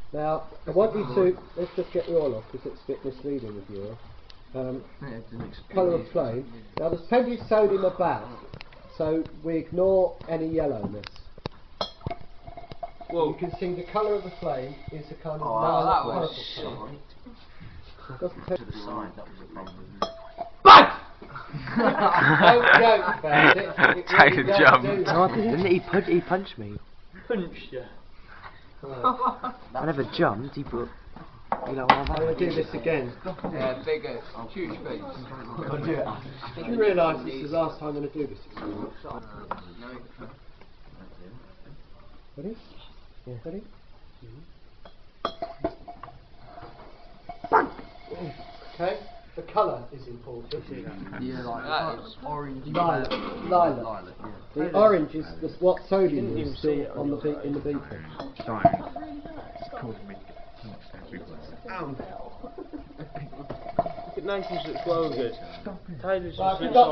Now, I want you to, let's just get the oil off because it's a bit misleading with the oil. Colour of flame. Now there's plenty of sodium about, so we ignore any yellowness. Well, you can see the colour of the flame is a kind of that purple. Doesn't take To the side, that was a problem. BANG! Don't joke about it. Take a jump. No, I didn't. He punched me. punched you. I never jumped. He put. You know, I'm going to do this again. Yeah, bigger, huge face. I'll do it. You realise this is the last time I'm going to do this experiment. Ready? Yeah. Ready? Bang! Okay, the colour is important. Yeah, like That is orange. Lilac. lilac, yeah. The orange is what sodium is still on the in the beaker. It's causing me too much sense. Nathan's looks well good. Taylor's Right, just